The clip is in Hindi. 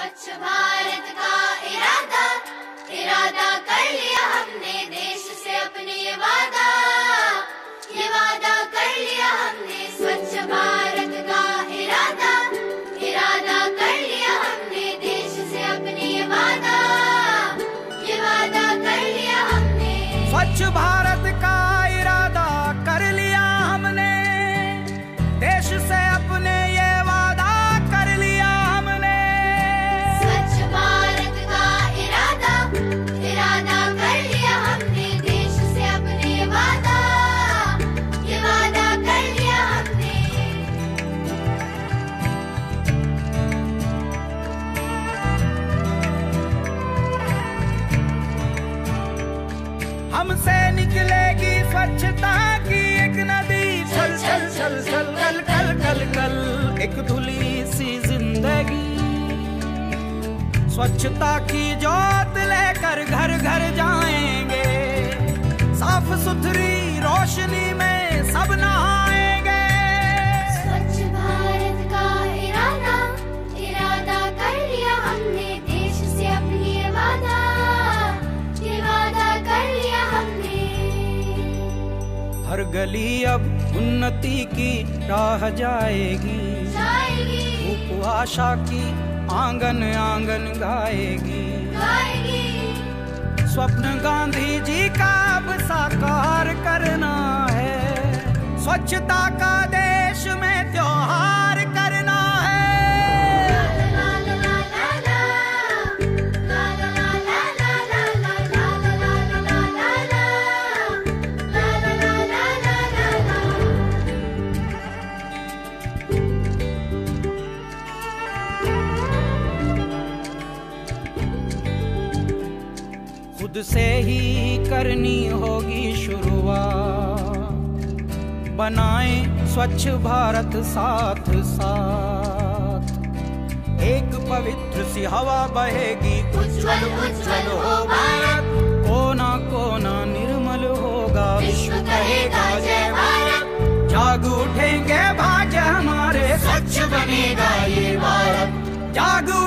स्वच्छ भारत का इरादा इरादा कर लिया हमने, देश से अपने ये वादा कर लिया हमने। स्वच्छ भारत का इरादा इरादा कर लिया हमने, देश से अपने ये वादा कर लिया हमने। स्वच्छ भारत का इरादा कर लिया हमने, देश से अपने ये वादा कर लिया हमने। स्वच्छ भारत का इरादा इरादा कर लिया हमने, देश से अपने ये वादा कर लिया हमने। हमसे निकलेगी स्वच्छता की एक नदी, चल चल चल चल कल कल कल कल एक धुली सी जिंदगी। स्वच्छता की जोत लेकर घर घर जाएंगे, साफ सुथरी रोशनी में सब नहाएंगे। स्वच्छ भारत का इरादा इरादा कर लिया हमने, देश से अपनी ये वादा कर लिया हमने। हर गली अब उन्नति की राह जाएगी, धूप आशा की आंगन आंगन गाएगी। स्वप्न गांधी जी का अब साकार करना है, स्वच्छता का देश में त्योहार करना है। खुद से ही करनी होगी शुरुआत, बनाएं स्वच्छ भारत साथ साथ। एक पवित्र सी हवा बहेगी, उज्जवल उज्जवल हो भारत। कोना कोना निर्मल होगा, विश्व कहेगा जय भारत। जाग उठेंगे भाग्य हमारे, स्वच्छ बनेगा ये भारत। जाग